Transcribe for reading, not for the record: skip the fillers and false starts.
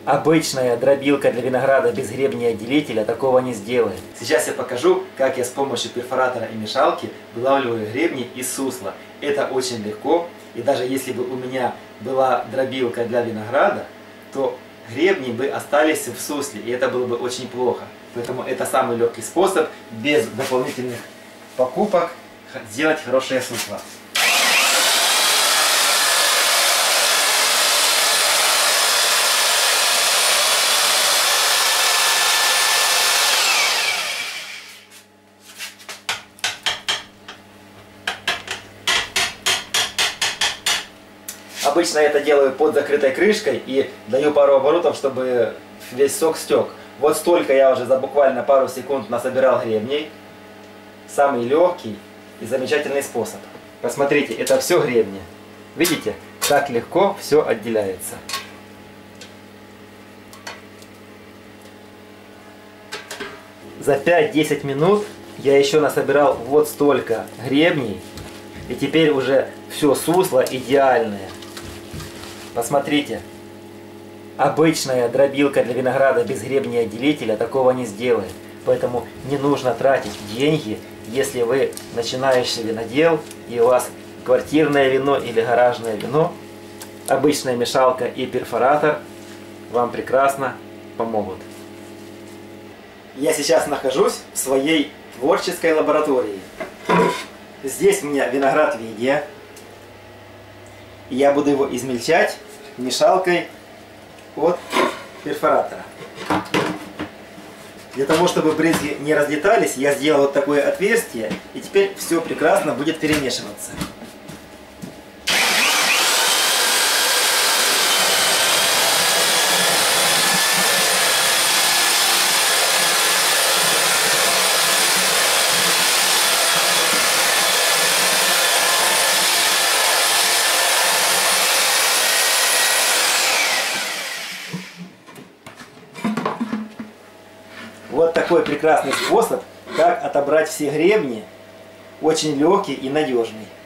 Обычная дробилка для винограда без гребня и отделителя такого не сделает. Сейчас я покажу, как я с помощью перфоратора и мешалки вылавливаю гребни из сусла. Это очень легко, и даже если бы у меня была дробилка для винограда, то гребни бы остались в сусле, и это было бы очень плохо. Поэтому это самый легкий способ, без дополнительных покупок, сделать хорошее сусло. Обычно я это делаю под закрытой крышкой и даю пару оборотов, чтобы весь сок стек. Вот столько я уже за буквально пару секунд насобирал гребней. Самый легкий и замечательный способ. Посмотрите, это все гребни. Видите, как легко все отделяется. За 5-10 минут я еще насобирал вот столько гребней. И теперь уже все сусло идеальное. Посмотрите, обычная дробилка для винограда без гребня и отделителя такого не сделает. Поэтому не нужно тратить деньги, если вы начинающий винодел и у вас квартирное вино или гаражное вино. Обычная мешалка и перфоратор вам прекрасно помогут. Я сейчас нахожусь в своей творческой лаборатории. Здесь у меня виноград Видия. И я буду его измельчать мешалкой от перфоратора. Для того, чтобы брызги не разлетались, я сделал вот такое отверстие. И теперь все прекрасно будет перемешиваться. Вот такой прекрасный способ, как отобрать все гребни, очень легкий и надежный.